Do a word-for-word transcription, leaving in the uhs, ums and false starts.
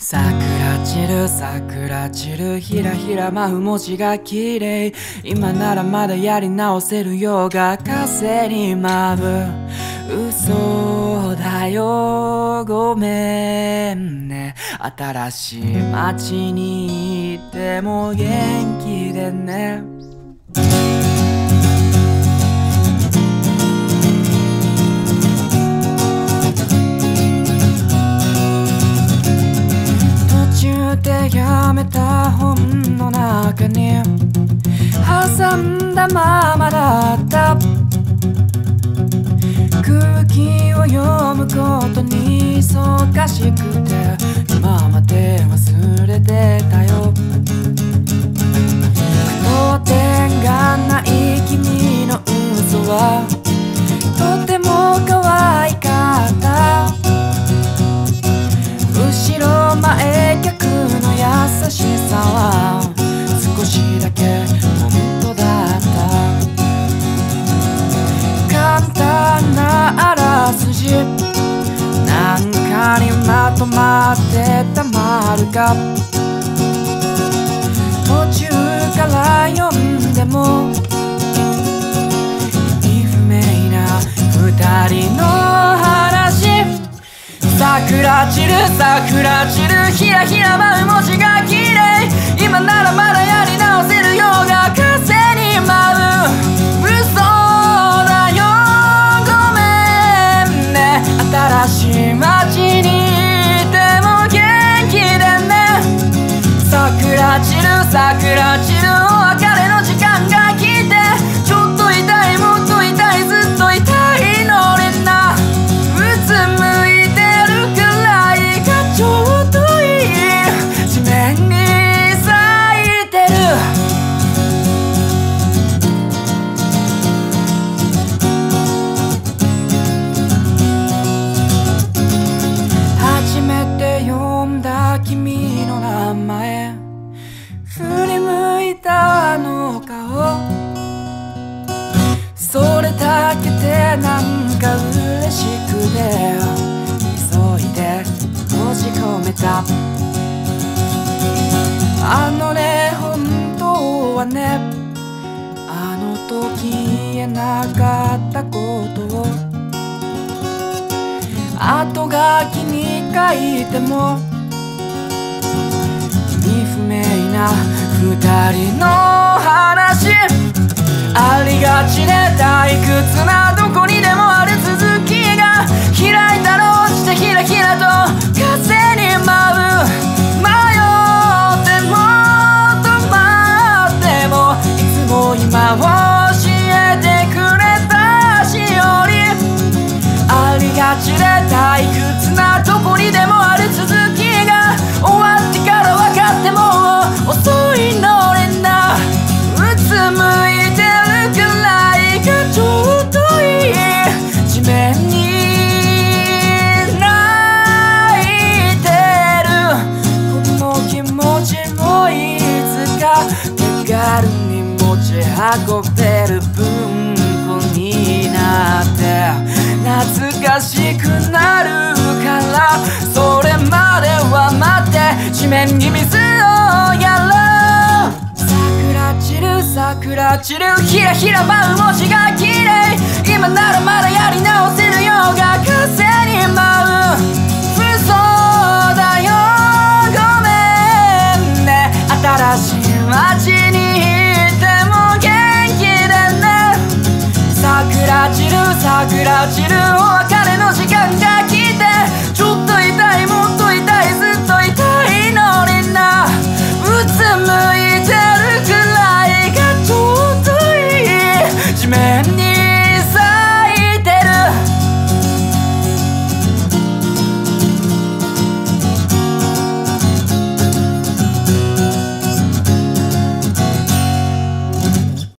桜散る桜散るひらひら舞う文字が綺麗。今ならまだやり直せるようが風に舞う。嘘だよごめんね。新しい街にいても元気でね。でやめた本の中に挟んだままだった。空気を読むことに忙しくて今まで忘れてたよ。句読点がない君の嘘はとても可愛かった。後ろ前逆の優しさは少しだけ本当だった。簡単なあらすじなんかにまとまってた丸が途中から読んでも意味不明な二人の話。桜散る桜散るひらひら舞う文字が綺麗。今ならまだやり直せるようが風に舞う。嘘だよごめんね。新しい街にいても元気でね。桜散る桜散るお別れの時間が来てちょっと痛いもっと痛いずっと痛いのにな。うつむいてちょうどいい地面に咲いてる。初めて読んだ君の名前振り向いたあの顔それだけでなんか嬉しくて急いで閉じ込めた。あのね本当はねあの時言えなかったことを後書きに書いても意味不明な二人の話ありがちで退屈などこにでもある続きが開いたら落ちてひらひらと風に舞う。迷っても止まってもいつも今を教えてくれたしおりありがちで退屈なとこにでもある続きが終わってから分かっても遅いのにな。うつむいてるくらいがちょうどいい地面に手軽に持ち運べる文庫になって懐かしくなるからそれまでは待って地面に水をやろう。桜散る桜散るひらひら舞う文字が綺麗。今ならまだやり直せるようが風に舞う。嘘だよごめんね。新しい街にいても元気でね。桜散る桜散るお別れ